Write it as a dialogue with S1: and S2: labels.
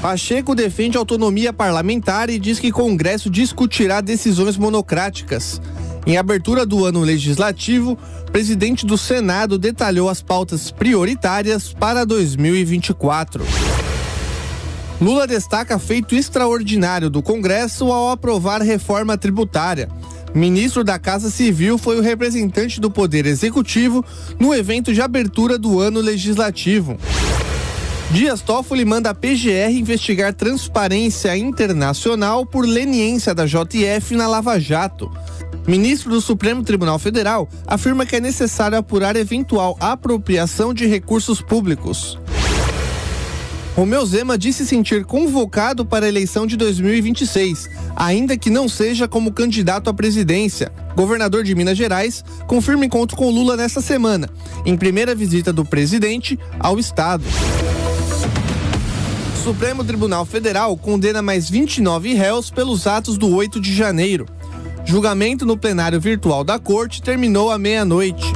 S1: Pacheco defende autonomia parlamentar e diz que Congresso discutirá decisões monocráticas. Em abertura do ano legislativo, o presidente do Senado detalhou as pautas prioritárias para 2024. Lula destaca feito extraordinário do Congresso ao aprovar reforma tributária. Ministro da Casa Civil foi o representante do Poder Executivo no evento de abertura do ano legislativo. Dias Toffoli manda a PGR investigar transparência internacional por leniência da JF na Lava Jato. Ministro do Supremo Tribunal Federal afirma que é necessário apurar eventual apropriação de recursos públicos. Romeu Zema disse sentir convocado para a eleição de 2026, ainda que não seja como candidato à presidência. Governador de Minas Gerais confirma encontro com Lula nesta semana, em primeira visita do presidente ao estado. O Supremo Tribunal Federal condena mais 29 réus pelos atos do 8 de janeiro. Julgamento no plenário virtual da corte terminou à meia-noite.